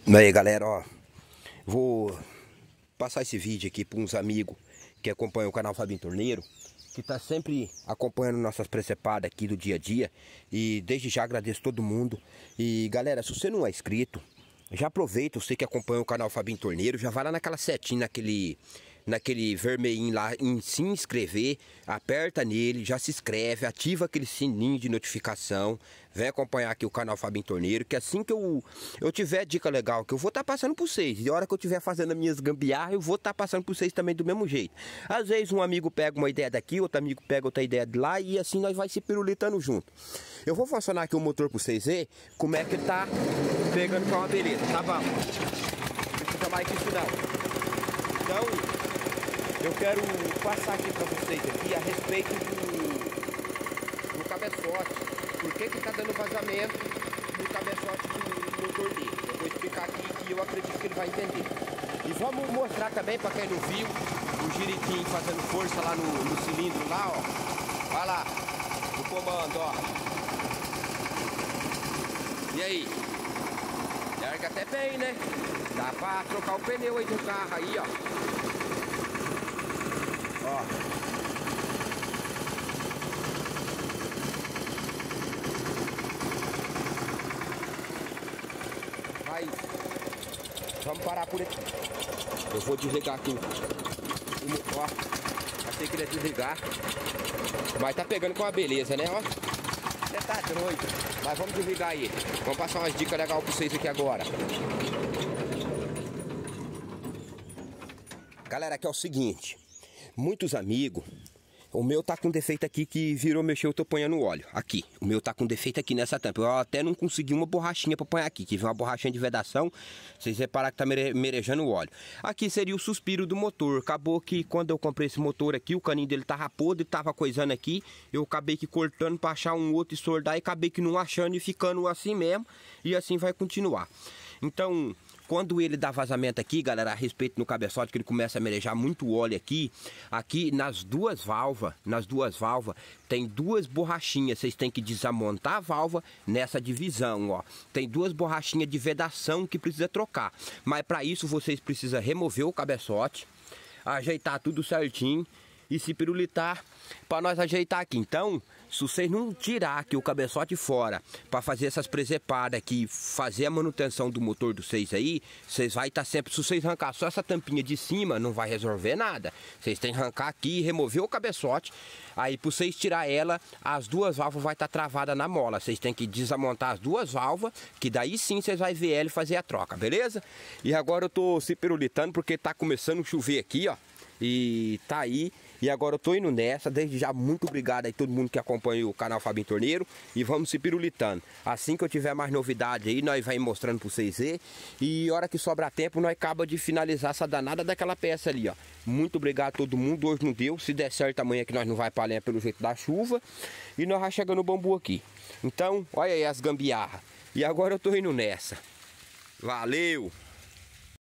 Aí galera, ó, vou passar esse vídeo aqui para uns amigos que acompanham o canal Fabinho Torneiro, que tá sempre acompanhando nossas precepadas aqui do dia a dia. E desde já agradeço todo mundo. E galera, se você não é inscrito, já aproveita, você que acompanha o canal Fabinho Torneiro, já vai lá naquela setinha, naquele vermelhinho lá em se inscrever, aperta nele, já se inscreve, ativa aquele sininho de notificação, vem acompanhar aqui o canal Fabinho Torneiro, que assim que eu tiver dica legal, que eu vou estar passando para vocês, e a hora que eu estiver fazendo as minhas gambiarras, eu vou estar passando para vocês também do mesmo jeito. Às vezes um amigo pega uma ideia daqui, outro amigo pega outra ideia de lá, e assim nós vai se pirulitando junto. Eu vou funcionar aqui o motor para vocês verem como é que ele tá pegando com uma beleza, tá bom? Não precisa mais disso não. Então, eu quero passar aqui para vocês aqui a respeito do cabeçote. Por que que tá dando vazamento do cabeçote do motor dele? Eu vou explicar aqui e eu acredito que ele vai entender. E vamos mostrar também, para quem não viu, o jiriquinho fazendo força lá no cilindro lá, ó. Olha lá, o comando, ó. E aí? Larga até bem, né? Dá para trocar o pneu aí do carro aí, ó. Ó. Vai. Vamos parar por aqui. Eu vou desligar aqui o motor. Achei que ele ia desligar. Mas tá pegando com uma beleza, né? Ó. Você tá doido. Mas vamos desligar aí. Vamos passar umas dicas legais pra vocês aqui agora. Galera, aqui é o seguinte. Muitos amigos, o meu tá com defeito aqui que virou mexer, eu tô ponhando óleo. Aqui, o meu tá com defeito aqui nessa tampa. Eu até não consegui uma borrachinha pra pôr aqui, que veio uma borrachinha de vedação. Vocês repararam que tá merejando o óleo. Aqui seria o suspiro do motor. Acabou que quando eu comprei esse motor aqui, o caninho dele tava podre, tava coisando aqui. Eu acabei que cortando pra achar um outro e soldar, e acabei que não achando e ficando assim mesmo. E assim vai continuar. Então, quando ele dá vazamento aqui, galera, a respeito no cabeçote, que ele começa a merejar muito óleo aqui nas duas válvulas, tem duas borrachinhas. Vocês têm que desamontar a válvula nessa divisão, ó. Tem duas borrachinhas de vedação que precisa trocar. Mas para isso vocês precisam remover o cabeçote, ajeitar tudo certinho e se pirulitar para nós ajeitar aqui. Então, se vocês não tirar aqui o cabeçote fora para fazer essas presepadas aqui, fazer a manutenção do motor de vocês aí, vocês vai estar sempre, se vocês arrancar só essa tampinha de cima, não vai resolver nada. Vocês têm que arrancar aqui e remover o cabeçote. Aí para vocês tirar ela, as duas válvulas vai estar travadas na mola. Vocês têm que desamontar as duas válvulas, que daí sim vocês vai ver ela e fazer a troca, beleza? E agora eu tô se pirulitando porque tá começando a chover aqui, ó. E tá aí, e agora eu tô indo nessa. Desde já, muito obrigado aí todo mundo que acompanha o canal Fabinho Torneiro. E vamos se pirulitando. Assim que eu tiver mais novidade aí, nós vai mostrando pra vocês verem. E hora que sobrar tempo, nós acaba de finalizar essa danada daquela peça ali, ó. Muito obrigado a todo mundo. Hoje não deu, se der certo amanhã que nós não vai pra lenha pelo jeito da chuva. E nós vai chegando no bambu aqui. Então, olha aí as gambiarras. E agora eu tô indo nessa. Valeu!